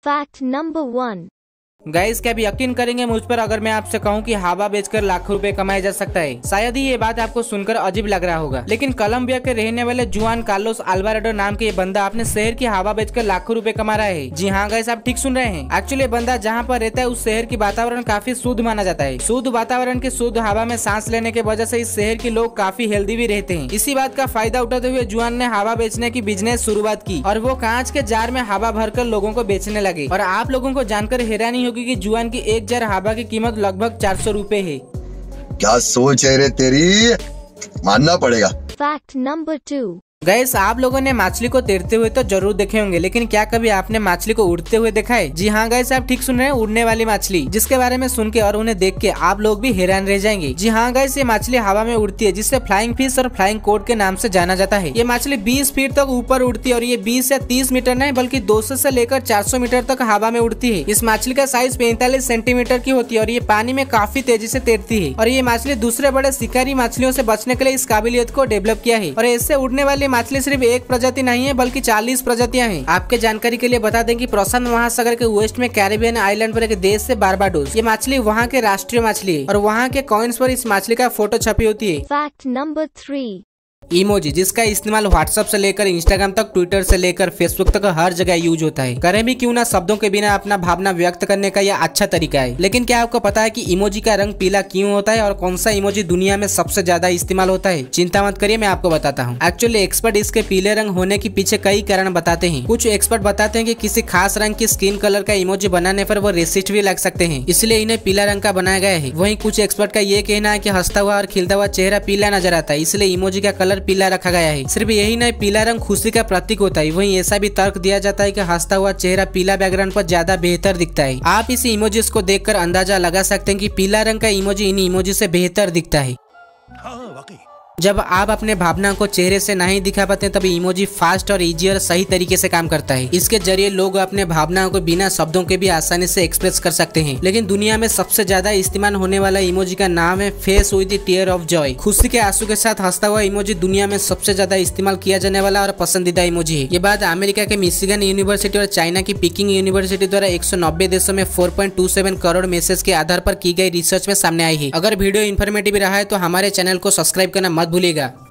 Fact number 1. Guys, क्या आप यकीन करेंगे मुझ पर अगर मैं आपसे कहूं कि हवा बेचकर लाखों रुपए कमाया जा सकता है। शायद ही ये बात आपको सुनकर अजीब लग रहा होगा, लेकिन कोलंबिया के रहने वाले जुआन कार्लोस अल्वारेडो नाम के ये बंदा अपने शहर की हवा बेचकर लाखों रुपए कमा रहा है। जी हाँ गाइस, आप ठीक सुन रहे हैं। एक्चुअली ये बंदा जहाँ पर रहता है उस शहर की वातावरण काफी शुद्ध माना जाता है। शुद्ध वातावरण की शुद्ध हवा में सांस लेने की वजह से इस शहर के लोग काफी हेल्दी भी रहते हैं। इसी बात का फायदा उठाते हुए जुआन ने हवा बेचने की बिजनेस शुरुआत की और वो कांच के जार में हवा भरकर लोगों को बेचने लगे। और आप लोगों को जानकर हैरानी होगी कि जुआन की 1 जार हवा की कीमत लगभग 400 रुपए है। क्या सोच है रे तेरी, मानना पड़ेगा। Fact number 2. गैस, आप लोगों ने मछली को तैरते हुए तो जरूर देखे होंगे, लेकिन क्या कभी आपने मछली को उड़ते हुए देखा है? जी हाँ गैस, आप ठीक सुन रहे हैं, उड़ने वाली मछली, जिसके बारे में सुन के और उन्हें देख के आप लोग भी हैरान रह जाएंगे। जी हाँ गैस, ये मछली हवा में उड़ती है, जिसे फ्लाइंग फिश और फ्लाइंग कोड के नाम से जाना जाता है। ये मछली 20 फीट तक ऊपर उड़ती है और ये 20 या 30 मीटर नहीं बल्कि 200 से लेकर 400 मीटर तक हवा में उड़ती है। इस मछली का साइज 45 सेंटीमीटर की होती है और ये पानी में काफी तेजी से तैरती है। और ये मछली दूसरे बड़े शिकारी मछलियों से बचने के लिए इस काबिलियत को डेवलप किया है। और इससे उड़ने वाली मछली सिर्फ एक प्रजाति नहीं है बल्कि 40 प्रजातियां हैं। आपके जानकारी के लिए बता दें कि प्रशांत महासागर के वेस्ट में कैरिबियन आइलैंड पर एक देश से बारबाडोस, ये मछली वहाँ के राष्ट्रीय मछली है और वहाँ के कॉइन्स पर इस मछली का फोटो छपी होती है। Fact number 3. इमोजी, जिसका इस्तेमाल व्हाट्सएप से लेकर इंस्टाग्राम तक, ट्विटर से लेकर फेसबुक तक हर जगह यूज होता है। करें भी क्यों ना, शब्दों के बिना अपना भावना व्यक्त करने का यह अच्छा तरीका है। लेकिन क्या आपको पता है कि इमोजी का रंग पीला क्यों होता है और कौन सा इमोजी दुनिया में सबसे ज्यादा इस्तेमाल होता है? चिंता मत करिए, मैं आपको बताता हूँ। एक्चुअली एक्सपर्ट इसके पीले रंग होने के पीछे कई कारण बताते हैं। कुछ एक्सपर्ट बताते हैं कि किसी खास रंग की स्किन कलर का इमोजी बनाने पर वो रेसिस्ट भी लग सकते हैं, इसलिए इन्हें पीला रंग का बनाया गया है। वहीं कुछ एक्सपर्ट का ये कहना है कि हंसता हुआ और खिलता हुआ चेहरा पीला नजर आता है, इसलिए इमोजी का कलर पीला रखा गया है। सिर्फ यही नहीं, पीला रंग खुशी का प्रतीक होता है। वहीं ऐसा भी तर्क दिया जाता है कि हंसता हुआ चेहरा पीला बैकग्राउंड पर ज्यादा बेहतर दिखता है। आप इस इमोजीज को देखकर अंदाजा लगा सकते हैं कि पीला रंग का इमोजी इन इमोजी से बेहतर दिखता है। जब आप अपने भावना को चेहरे से नहीं दिखा पाते तभी इमोजी फास्ट और इजी और सही तरीके से काम करता है। इसके जरिए लोग अपने भावनाओं को बिना शब्दों के भी आसानी से एक्सप्रेस कर सकते हैं। लेकिन दुनिया में सबसे ज्यादा इस्तेमाल होने वाला इमोजी का नाम है face with tear of joy. खुशी के आंसू के साथ हंसता हुआ इमोजी दुनिया में सबसे ज्यादा इस्तेमाल किया जाने वाला और पसंदीदा इमोजी है। ये बात अमेरिका के मिशिगन यूनिवर्सिटी और चाइना की पीकिंग यूनिवर्सिटी द्वारा 190 देशों में 4.27 करोड़ मैसेज के आधार पर की गई रिसर्च में सामने आई है। अगर वीडियो इन्फॉर्मेटिव रहा है तो हमारे चैनल को सब्सक्राइब करना मत भूलिएगा।